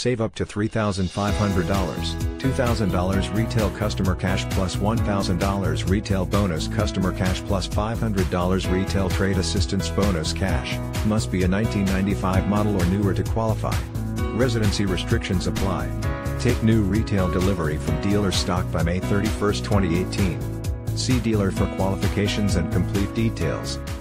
Save up to $3,500, $2,000 retail customer cash plus $1,000 retail bonus customer cash plus $500 retail trade assistance bonus cash. Must be a 1995 model or newer to qualify. Residency restrictions apply. Take new retail delivery from dealer stock by May 31, 2018. See dealer for qualifications and complete details.